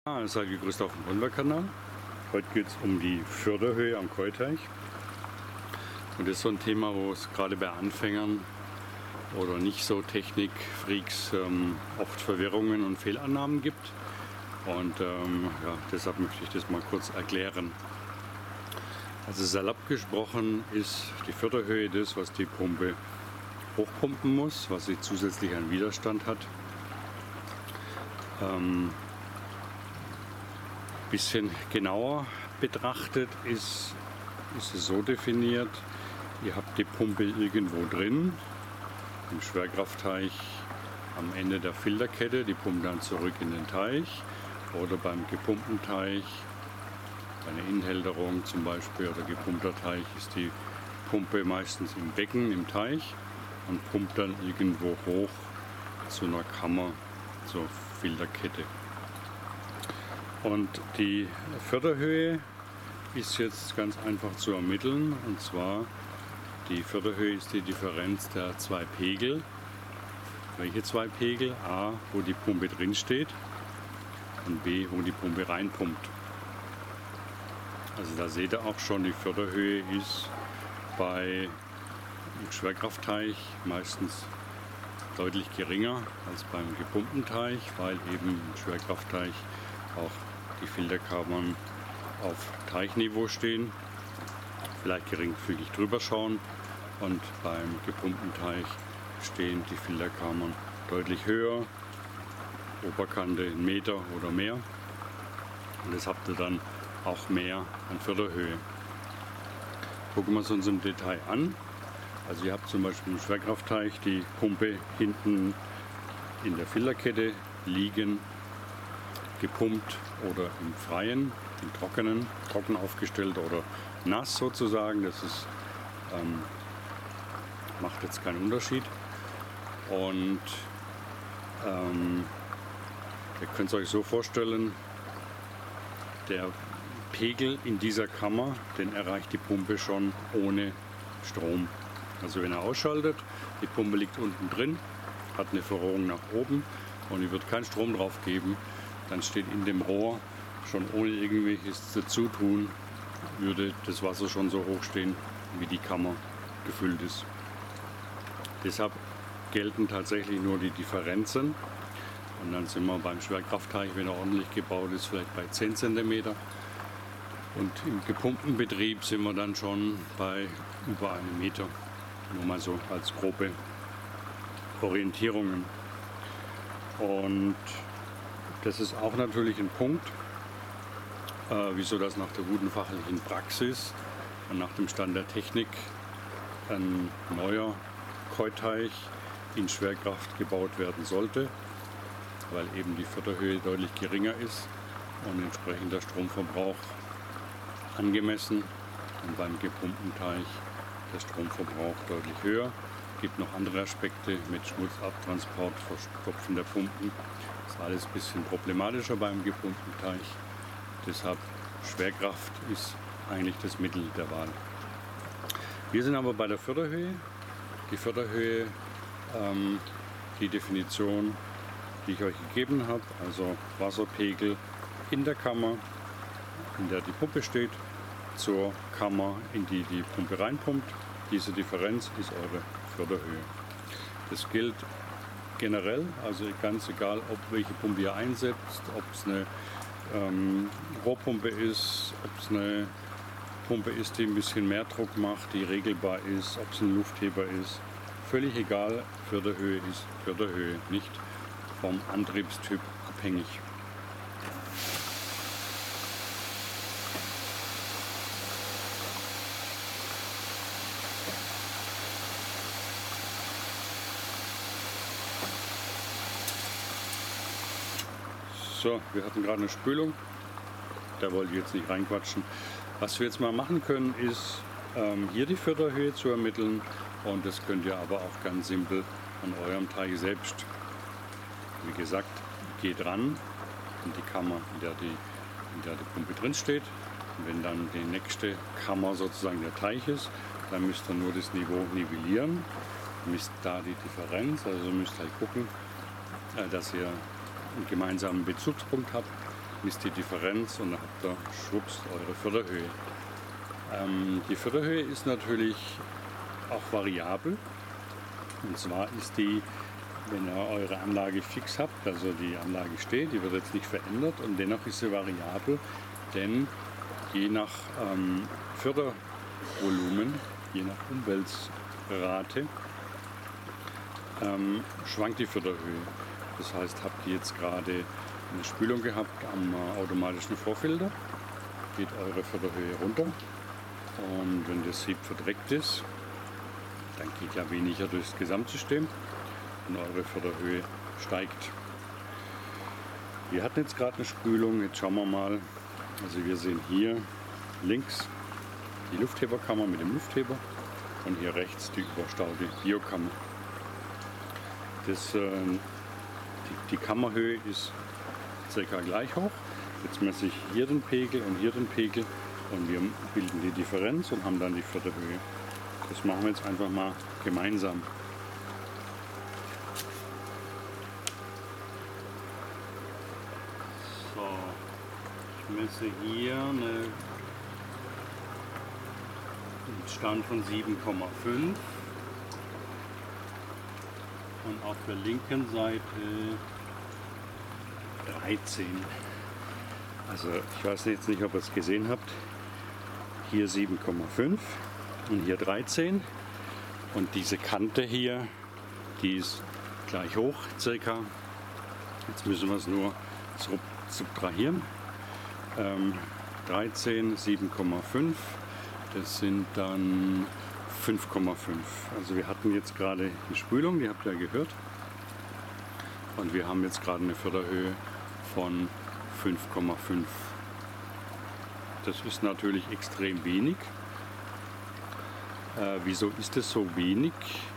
Seid gegrüßt auf dem Grundwasserkanal. Heute geht es um die Förderhöhe am Keuteich. Und das ist so ein Thema, wo es gerade bei Anfängern oder nicht so Technikfreaks oft Verwirrungen und Fehlannahmen gibt. Und deshalb möchte ich das mal kurz erklären. Also salopp gesprochen ist die Förderhöhe das, was die Pumpe hochpumpen muss, was sie zusätzlich an Widerstand hat. Bisschen genauer betrachtet ist es so definiert, ihr habt die Pumpe irgendwo drin, im Schwerkraftteich am Ende der Filterkette, die pumpt dann zurück in den Teich, oder beim gepumpten Teich, bei einer Inhälterung zum Beispiel oder gepumpter Teich, ist die Pumpe meistens im Becken, im Teich, und pumpt dann irgendwo hoch zu einer Kammer, zur Filterkette. Und die Förderhöhe ist jetzt ganz einfach zu ermitteln, und zwar die Förderhöhe ist die Differenz der zwei Pegel. Welche zwei Pegel? A, wo die Pumpe drin steht, und B, wo die Pumpe reinpumpt. Also da seht ihr auch schon, die Förderhöhe ist bei einem Schwerkraftteich meistens deutlich geringer als beim gepumpten Teich, weil eben im Schwerkraftteich auch die Filterkammern auf Teichniveau stehen, vielleicht geringfügig drüber schauen, und beim gepumpten Teich stehen die Filterkammern deutlich höher, Oberkante 1 Meter oder mehr, und das habt ihr dann auch mehr an Förderhöhe. Gucken wir es uns im Detail an. Also ihr habt zum Beispiel im Schwerkraftteich die Pumpe hinten in der Filterkette liegen, gepumpt oder im Freien, im Trockenen, trocken aufgestellt oder nass sozusagen. Das ist, macht jetzt keinen Unterschied. Und ihr könnt es euch so vorstellen, der Pegel in dieser Kammer, den erreicht die Pumpe schon ohne Strom. Also wenn er ausschaltet, die Pumpe liegt unten drin, hat eine Verrohrung nach oben und ihr wird keinen Strom drauf geben, dann steht in dem Rohr schon ohne irgendwelches Zutun, würde das Wasser schon so hoch stehen, wie die Kammer gefüllt ist. Deshalb gelten tatsächlich nur die Differenzen, und dann sind wir beim Schwerkraftteich, wenn er ordentlich gebaut ist, vielleicht bei 10 cm. Und im gepumpten Betrieb sind wir dann schon bei über 1 Meter. Nur mal so als grobe Orientierungen. Und das ist auch natürlich ein Punkt, wieso das nach der guten fachlichen Praxis und nach dem Stand der Technik ein neuer Keuteich in Schwerkraft gebaut werden sollte, weil eben die Förderhöhe deutlich geringer ist und entsprechend der Stromverbrauch angemessen, und beim gepumpten Teich der Stromverbrauch deutlich höher. Es gibt noch andere Aspekte mit Schmutzabtransport, Verstopfen der Pumpen. Das ist alles ein bisschen problematischer beim gepumpten Teich. Deshalb Schwerkraft ist eigentlich das Mittel der Wahl. Wir sind aber bei der Förderhöhe. Die Förderhöhe, die Definition, die ich euch gegeben habe, also Wasserpegel in der Kammer, in der die Pumpe steht, zur Kammer, in die die Pumpe reinpumpt. Diese Differenz ist eure Förderhöhe. Das gilt generell, also ganz egal, ob welche Pumpe ihr einsetzt, ob es eine Rohrpumpe ist, ob es eine Pumpe ist, die ein bisschen mehr Druck macht, die regelbar ist, ob es ein Luftheber ist. Völlig egal, Förderhöhe ist Förderhöhe, nicht vom Antriebstyp abhängig. So, wir hatten gerade eine Spülung, da wollte ich jetzt nicht reinquatschen. Was wir jetzt mal machen können, ist hier die Förderhöhe zu ermitteln, und das könnt ihr aber auch ganz simpel an eurem Teich selbst. Wie gesagt, geht ran in die Kammer, in der die Pumpe drin steht. Und wenn dann die nächste Kammer sozusagen der Teich ist, dann müsst ihr nur das Niveau nivellieren, misst da die Differenz, also müsst halt gucken, dass ihr einen gemeinsamen Bezugspunkt habt, misst die Differenz und dann habt ihr schwupps eure Förderhöhe. Die Förderhöhe ist natürlich auch variabel. Und zwar ist die, wenn ihr eure Anlage fix habt, also die Anlage steht, die wird jetzt nicht verändert und dennoch ist sie variabel, denn je nach Fördervolumen, je nach Umwälzrate schwankt die Förderhöhe. Das heißt, habt ihr jetzt gerade eine Spülung gehabt am automatischen Vorfilter, geht eure Förderhöhe runter und wenn das Sieb verdreckt ist, dann geht ja weniger durchs Gesamtsystem und eure Förderhöhe steigt. Wir hatten jetzt gerade eine Spülung, jetzt schauen wir mal. Also wir sehen hier links die Luftheberkammer mit dem Luftheber und hier rechts die überstaute Biokammer. Die Kammerhöhe ist ca. gleich hoch. Jetzt messe ich hier den Pegel und hier den Pegel und wir bilden die Differenz und haben dann die Förderhöhe. Das machen wir jetzt einfach mal gemeinsam. So, ich messe hier einen Stand von 7,5 und auf der linken Seite 13. Also ich weiß jetzt nicht, ob ihr es gesehen habt. Hier 7,5 und hier 13 und diese Kante hier, die ist gleich hoch circa. Jetzt müssen wir es nur subtrahieren. 13, 7,5, das sind dann 5,5. Also wir hatten jetzt gerade die Spülung, die habt ihr gehört. Und wir haben jetzt gerade eine Förderhöhe von 5,5. Das ist natürlich extrem wenig. Wieso ist es so wenig?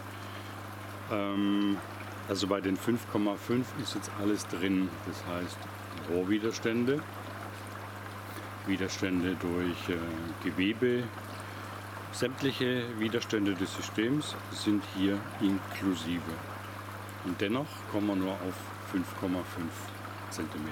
Also bei den 5,5 ist jetzt alles drin. Das heißt Rohrwiderstände, Widerstände durch Gewebe, sämtliche Widerstände des Systems sind hier inklusive. Und dennoch kommen wir nur auf 5,5 cm.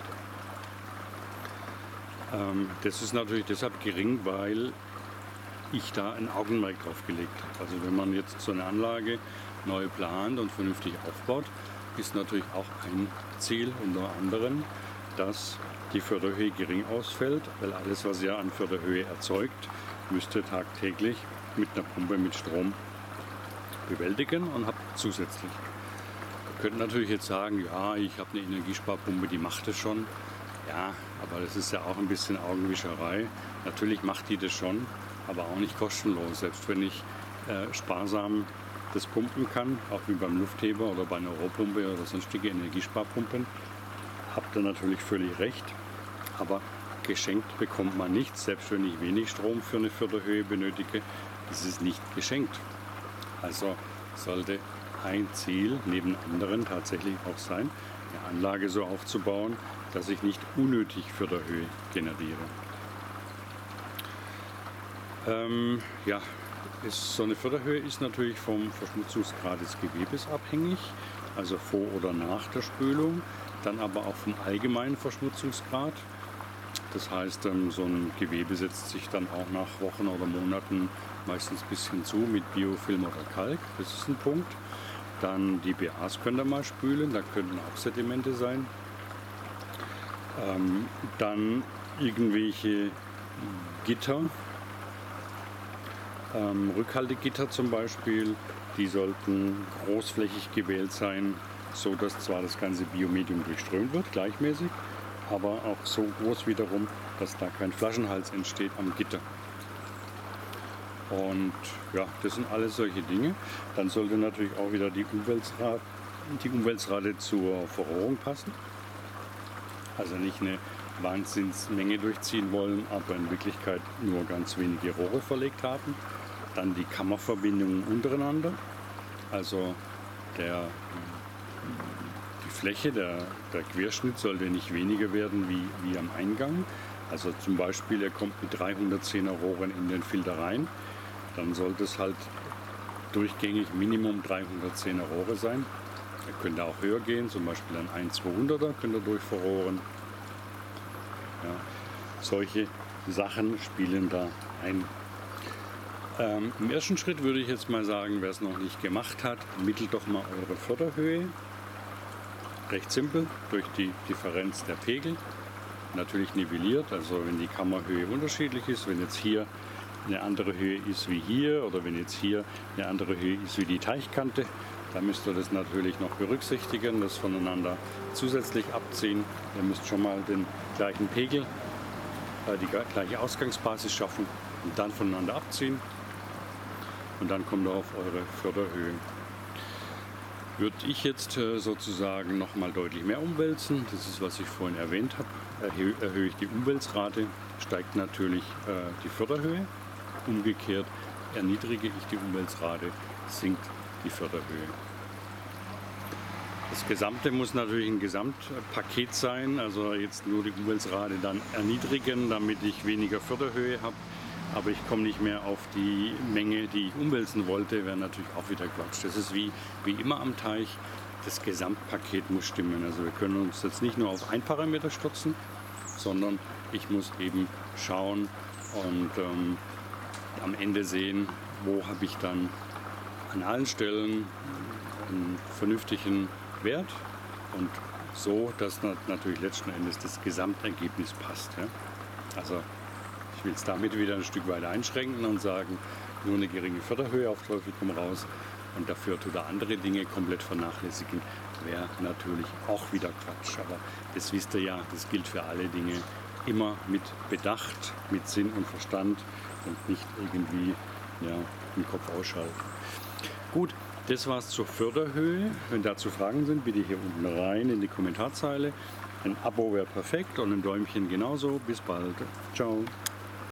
Das ist natürlich deshalb gering, weil ich da ein Augenmerk drauf gelegt habe. Also wenn man jetzt so eine Anlage neu plant und vernünftig aufbaut, ist natürlich auch ein Ziel unter anderem, dass die Förderhöhe gering ausfällt, weil alles, was ihr an Förderhöhe erzeugt, müsst ihr tagtäglich mit einer Pumpe mit Strom bewältigen und habt zusätzlich. Ihr könnt natürlich jetzt sagen, ja, ich habe eine Energiesparpumpe, die macht es schon. Ja, aber das ist ja auch ein bisschen Augenwischerei. Natürlich macht die das schon, aber auch nicht kostenlos. Selbst wenn ich sparsam das pumpen kann, auch wie beim Luftheber oder bei einer Rohrpumpe oder sonstige Energiesparpumpen, habt ihr natürlich völlig recht. Aber geschenkt bekommt man nichts. Selbst wenn ich wenig Strom für eine Förderhöhe benötige, ist es nicht geschenkt. Also sollte ein Ziel neben anderen tatsächlich auch sein, eine Anlage so aufzubauen, dass ich nicht unnötig Förderhöhe generiere. So eine Förderhöhe ist natürlich vom Verschmutzungsgrad des Gewebes abhängig, also vor oder nach der Spülung, dann aber auch vom allgemeinen Verschmutzungsgrad. Das heißt, so ein Gewebe setzt sich dann auch nach Wochen oder Monaten meistens ein bisschen zu mit Biofilm oder Kalk, das ist ein Punkt. Dann die BAs könnt ihr mal spülen, da könnten auch Sedimente sein. Dann irgendwelche Gitter, Rückhaltegitter zum Beispiel, die sollten großflächig gewählt sein, so dass zwar das ganze Biomedium durchströmt wird, gleichmäßig, aber auch so groß wiederum, dass da kein Flaschenhals entsteht am Gitter. Und ja, das sind alles solche Dinge. Dann sollte natürlich auch wieder die Umwälzrate zur Verrohrung passen. Also nicht eine Wahnsinnsmenge durchziehen wollen, aber in Wirklichkeit nur ganz wenige Rohre verlegt haben. Dann die Kammerverbindungen untereinander. Also die Fläche, der Querschnitt sollte nicht weniger werden wie am Eingang. Also zum Beispiel, ihr kommt mit 310er Rohren in den Filter rein. Dann sollte es halt durchgängig Minimum 310er Rohre sein. Ihr könnt auch höher gehen, zum Beispiel ein 200er könnt ihr durchverrohren. Ja. Solche Sachen spielen da ein. Im ersten Schritt würde ich jetzt mal sagen, wer es noch nicht gemacht hat, ermittelt doch mal eure Förderhöhe. Recht simpel, durch die Differenz der Pegel. Natürlich nivelliert, also wenn die Kammerhöhe unterschiedlich ist, wenn jetzt hier eine andere Höhe ist wie hier oder wenn jetzt hier eine andere Höhe ist wie die Teichkante, dann müsst ihr das natürlich noch berücksichtigen, das voneinander zusätzlich abziehen. Ihr müsst schon mal den gleichen Pegel, die gleiche Ausgangsbasis schaffen und dann voneinander abziehen und dann kommt ihr auf eure Förderhöhe. Würde ich jetzt sozusagen noch mal deutlich mehr umwälzen, das ist, was ich vorhin erwähnt habe, erhöhe ich die Umwälzrate, steigt natürlich die Förderhöhe. Umgekehrt erniedrige ich die Umwälzrate, sinkt die Förderhöhe. Das Gesamte muss natürlich ein Gesamtpaket sein, also jetzt nur die Umwälzrate dann erniedrigen, damit ich weniger Förderhöhe habe. Aber ich komme nicht mehr auf die Menge, die ich umwälzen wollte, wäre natürlich auch wieder Quatsch. Das ist wie immer am Teich, das Gesamtpaket muss stimmen. Also wir können uns jetzt nicht nur auf einen Parameter stürzen, sondern ich muss eben schauen und am Ende sehen, wo habe ich dann an allen Stellen einen vernünftigen Wert und so, dass natürlich letzten Endes das Gesamtergebnis passt. Ja? Also ich will es damit wieder ein Stück weiter einschränken und sagen, nur eine geringe Förderhöhe auf Teufel komm raus und dafür tut er andere Dinge komplett vernachlässigen, wäre natürlich auch wieder Quatsch. Aber das wisst ihr ja, das gilt für alle Dinge. Immer mit Bedacht, mit Sinn und Verstand und nicht irgendwie den Kopf ausschalten. Gut, das war's zur Förderhöhe. Wenn dazu Fragen sind, bitte hier unten rein in die Kommentarzeile. Ein Abo wäre perfekt und ein Däumchen genauso. Bis bald. Ciao.